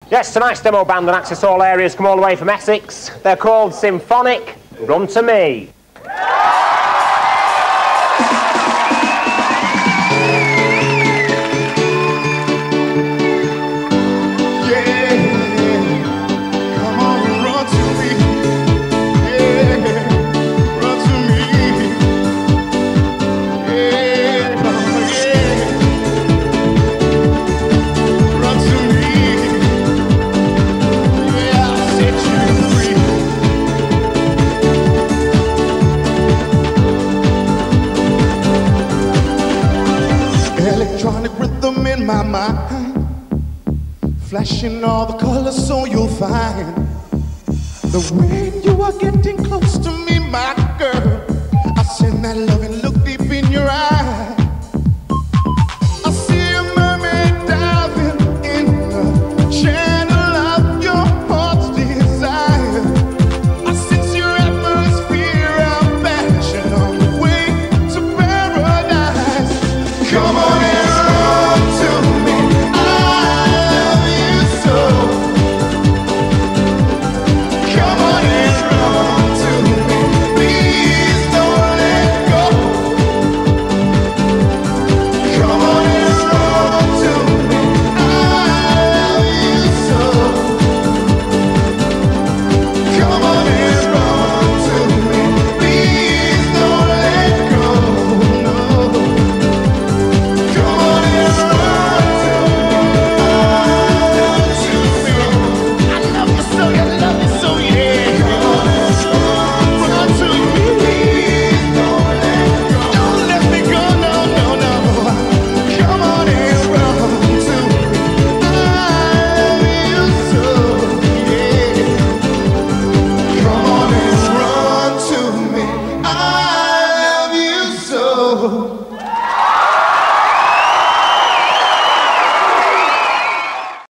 Yes, tonight's demo band and access all areas come all the way from Essex. They're called Symphonic. Run to me. Electronic rhythm in my mind, flashing all the colors so you'll find the way you are getting close to me, my girl. I send that loving look deep in your eyes.